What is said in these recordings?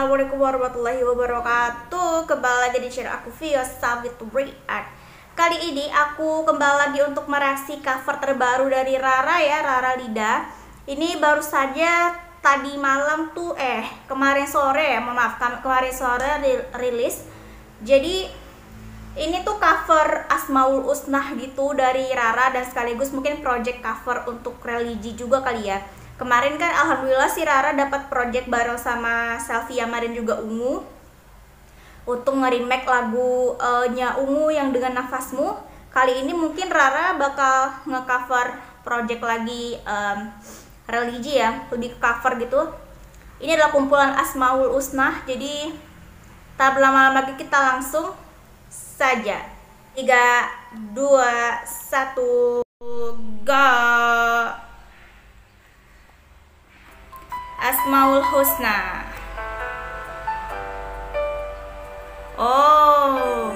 Assalamualaikum warahmatullahi wabarakatuh. Kembali lagi di channel aku Vio Sabit Art. Kali ini aku kembali lagi untuk mereaksi cover terbaru dari Rara ya, Rara Lida. Ini baru saja tadi malam tuh kemarin sore ya, maaf kemarin sore rilis. Jadi ini tuh cover Asmaul Husnah gitu dari Rara, dan sekaligus mungkin project cover untuk religi juga kali ya. Kemarin kan alhamdulillah si Rara dapat project bareng sama Selfie Yama dan juga Ungu untuk nge-remake lagunya Ungu yang Dengan Nafasmu. Kali ini mungkin Rara bakal nge-cover project lagi religi ya, lebih ke cover gitu. Ini adalah kumpulan Asmaul Husnah. Jadi tak berlama-lama lagi, kita langsung saja. 3, 2, 1, go. Asmaul Husnah. Oh,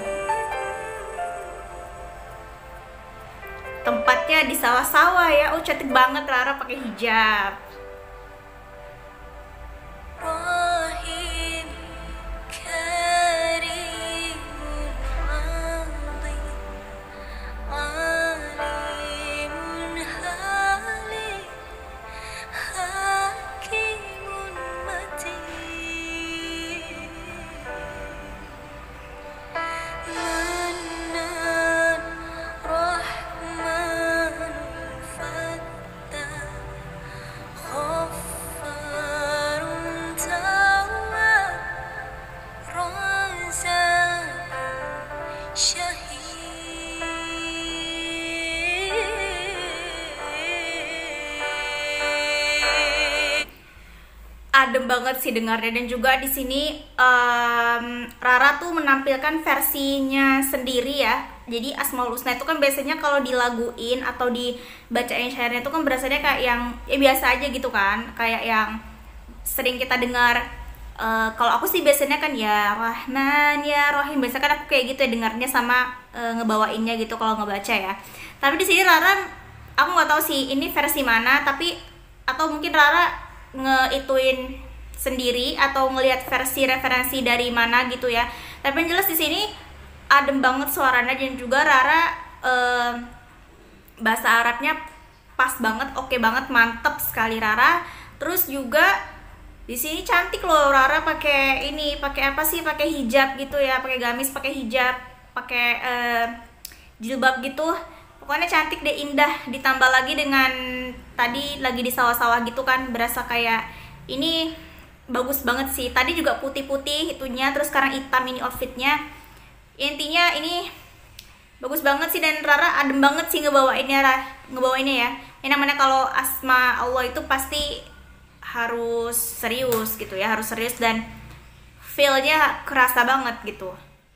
tempatnya di sawah-sawah ya. Oh, cantik banget Rara pakai hijab. Adem banget sih dengarnya, dan juga di sini Rara tuh menampilkan versinya sendiri ya. Jadi Asmaul Husnah itu kan biasanya kalau dilaguin atau dibacain syairnya itu kan berasanya kayak yang biasa aja gitu kan, kayak yang sering kita dengar. Kalau aku sih biasanya kan ya Rahman ya Rahim, biasanya kan aku kayak gitu ya dengarnya sama ngebawainnya gitu kalau ngebaca ya. Tapi di sini Rara, aku nggak tahu sih ini versi mana, tapi atau mungkin Rara ngeituin sendiri atau ngelihat versi referensi dari mana gitu ya. Tapi yang jelas di sini adem banget suaranya, dan juga Rara bahasa Arabnya pas banget, oke banget, mantep sekali Rara. Terus juga di sini cantik loh Rara, pakai ini, pakai apa sih, pakai hijab gitu ya, pakai gamis, pakai hijab, pakai jilbab gitu. Pokoknya cantik deh, indah. Ditambah lagi dengan tadi lagi di sawah-sawah gitu kan, berasa kayak ini bagus banget sih. Tadi juga putih-putih itunya, terus sekarang hitam ini outfitnya. Intinya ini bagus banget sih, dan Rara adem banget sih ngebawainnya ya. Ini namanya kalau Asma Allah itu pasti harus serius gitu ya, harus serius dan feel-nya kerasa banget gitu.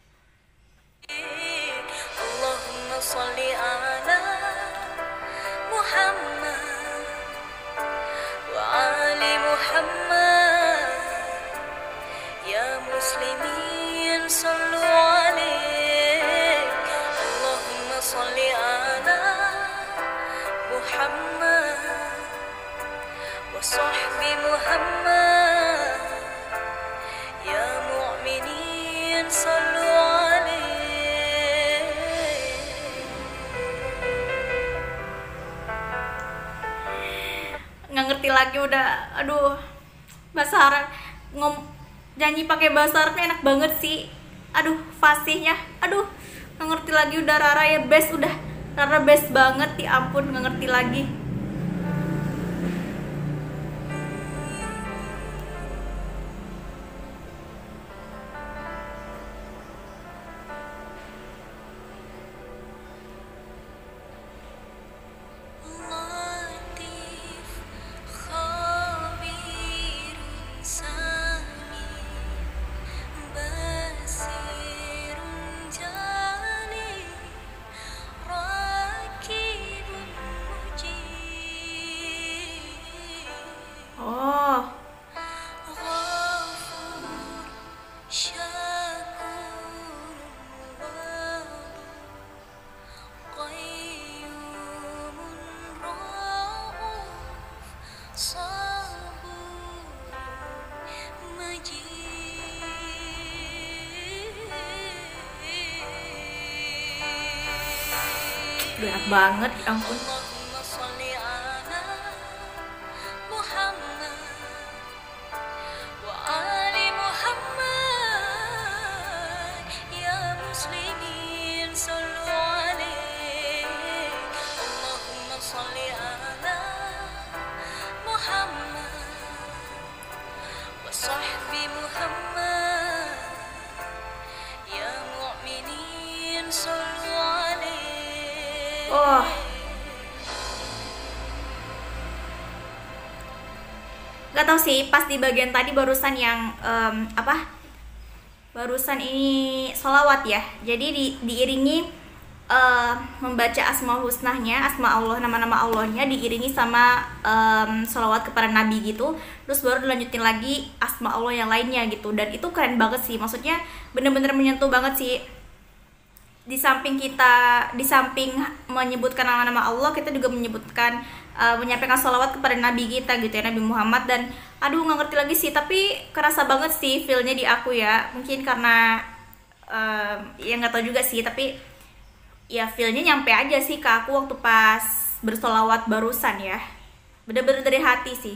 Allahumma sholli ala Muhammad wa ali Muhammad, ya muslimin sallu alaih. Allahumma sholli ala Muhammad wa sahbi Muhammad, ya mu'minin sallu alaih. Nggak ngerti lagi udah, aduh, bahasa Arab, nyanyi pakai bahasa Arabnya enak banget sih. Aduh, fasihnya, aduh, nggak ngerti lagi udah. Rara ya best, udah Rara best banget, ya ampun, nggak ngerti lagi. Duh, enak banget, ya ampun. Oh, nggak tahu sih pas di bagian tadi barusan yang apa? Barusan ini sholawat ya. Jadi diiringi membaca asmaul husnahnya, asma Allah, nama-nama Allahnya diiringi sama sholawat kepada Nabi gitu. Terus baru dilanjutin lagi asma Allah yang lainnya gitu. Dan itu keren banget sih. Maksudnya bener-bener menyentuh banget sih. Di samping menyebutkan nama-nama Allah, kita juga menyebutkan menyampaikan sholawat kepada Nabi kita gitu ya, Nabi Muhammad. Dan aduh, nggak ngerti lagi sih, tapi kerasa banget sih feelnya di aku ya. Mungkin karena ya nggak tahu juga sih, tapi ya feelnya nyampe aja sih ke aku waktu pas bersolawat barusan ya. Bener-bener dari hati sih.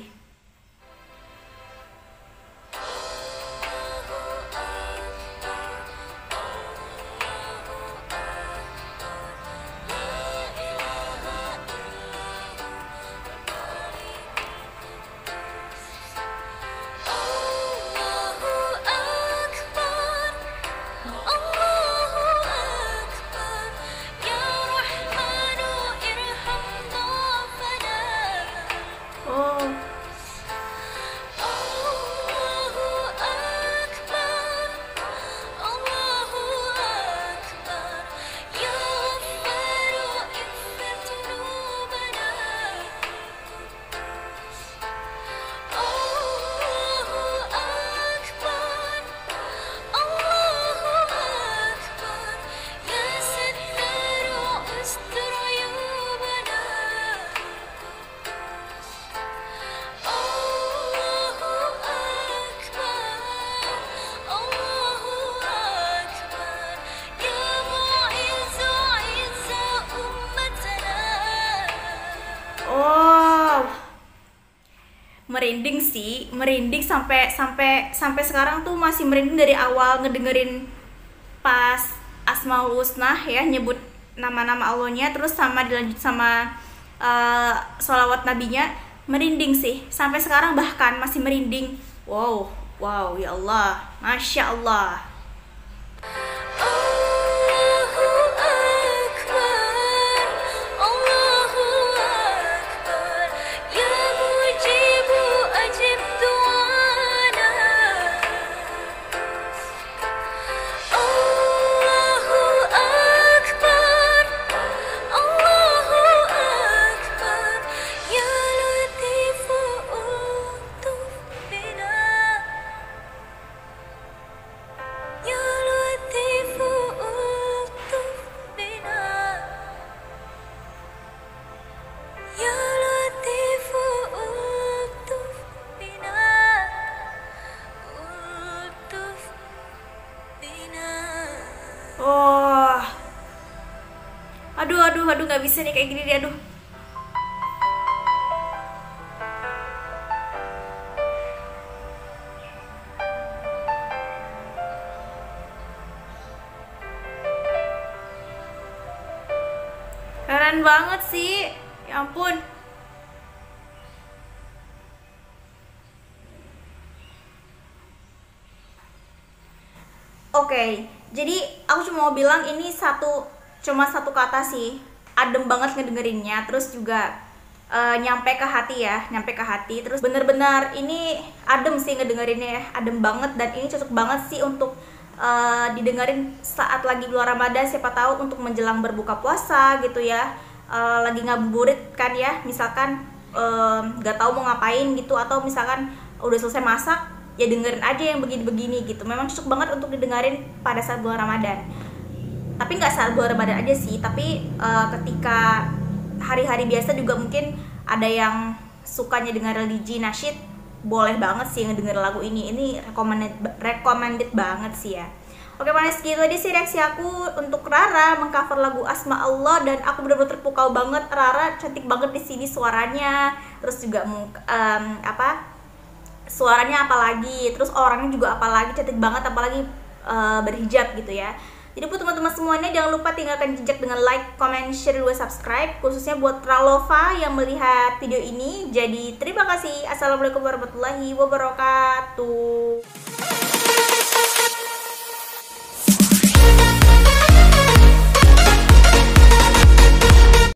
Merinding sih, merinding sampai sekarang tuh masih merinding dari awal ngedengerin pas Asmaul Husna ya, nyebut nama-nama Allahnya, terus sama dilanjut sama sholawat nabinya, merinding sih sampai sekarang, bahkan masih merinding. Wow, ya Allah, masya Allah. Oh, aduh, nggak bisa nih kayak gini deh, aduh. Keren banget sih, ya ampun. Oke, jadi aku cuma mau bilang ini cuma satu kata sih, adem banget ngedengerinnya, terus juga nyampe ke hati ya, terus bener-bener ini adem sih ngedengerinnya ya, adem banget, dan ini cocok banget sih untuk didengerin saat lagi bulan Ramadan, siapa tahu untuk menjelang berbuka puasa gitu ya, lagi ngabuburit kan ya, misalkan nggak tahu mau ngapain gitu, atau misalkan udah selesai masak, ya dengerin aja yang begini-begini gitu. Memang cocok banget untuk didengarin pada saat bulan Ramadan. Tapi nggak saat bulan Ramadan aja sih, tapi ketika hari-hari biasa juga mungkin ada yang sukanya dengar religi nasyid, boleh banget sih ngedenger lagu ini recommended banget sih ya. Oke Manis, gitu aja sih reaksi aku untuk Rara mengcover lagu Asma Allah, dan aku benar-benar terpukau banget. Rara cantik banget di sini suaranya, terus juga suaranya apalagi, terus orangnya juga apalagi cantik banget, apalagi berhijab gitu ya. Jadi buat teman-teman semuanya, jangan lupa tinggalkan jejak dengan like, comment, share, dan subscribe, khususnya buat Ralova yang melihat video ini. Jadi terima kasih. Assalamualaikum warahmatullahi wabarakatuh.